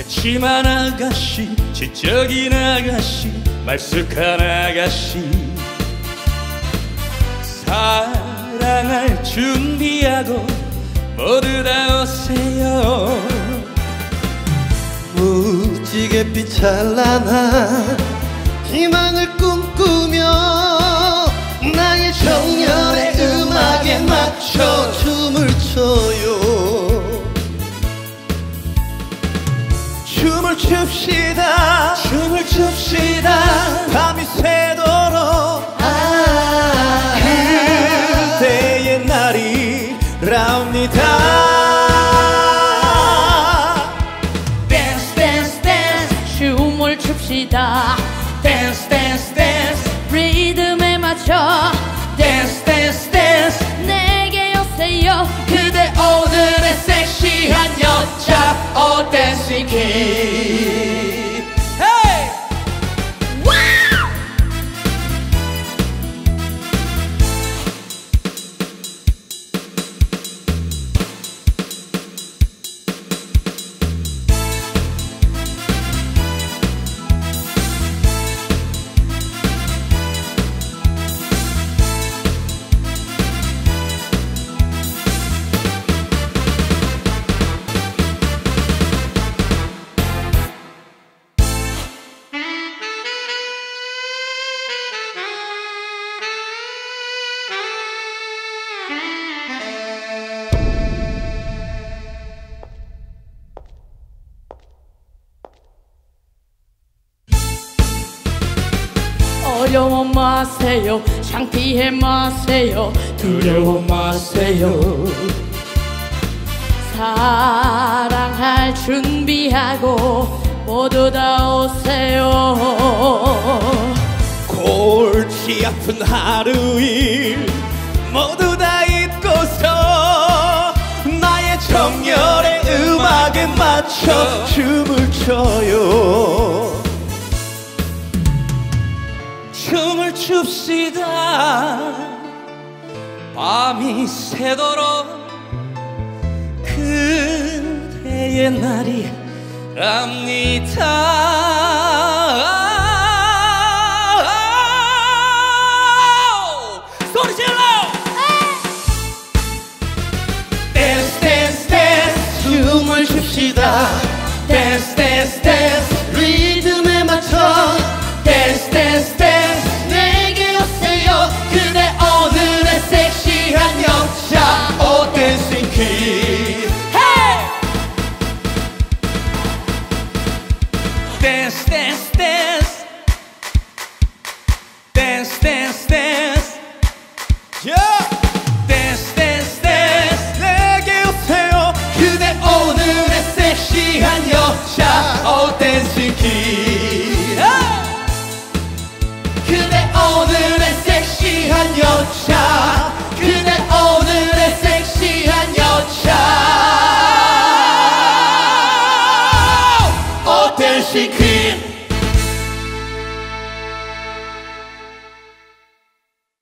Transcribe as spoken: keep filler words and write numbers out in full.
새침한 아가씨, 지적인 아가씨, 말쑥한 아가씨, 사랑할 준비하고 모두 다 오세요. 무지갯빛 찬란한 희망을 꿈꾸며 나의 정열의 음악에 맞춰 춤을 춰요. 춤을 춥시다, 춤을 춥시다, 밤이 새도록. 아, 그때의 날이랍니다. 댄스 댄스 댄스 춤을 춥시다. 댄스 댄스 댄스 리듬에 맞춰. 댄스 댄스 댄스 내게 오세요. 그대 오늘의 섹시한 여자. 오 댄싱 퀸. 어려워 마세요. 창피해 마세요. 두려워 마세요. 사랑할 준비하고 모두 다 오세요. 골치 아픈 하루 일 모두 다 잊고서 나의 정열의 음악에 맞춰 춤을 춰요. 춤을 춥시다, 밤이 새도록. 그대의 날이랍니다. 소리 질러! 댄스 댄스 댄스 춤을 춥시다. 댄스 댄스 댄스 리듬에 맞춰. 댄스 댄스 댄스 내게 오세요. 그대 오늘의 섹시한 여자. 오 댄싱 퀸. 댄스 댄스 댄스 댄스 댄스 댄스 댄스 댄스 댄스 내게 오세요. 그대 오늘의 섹시한 여자. 오 댄싱 퀸. 그대 오늘의 섹시한 여자. 그대 오늘의 섹시한 여자. 오 댄싱 퀸.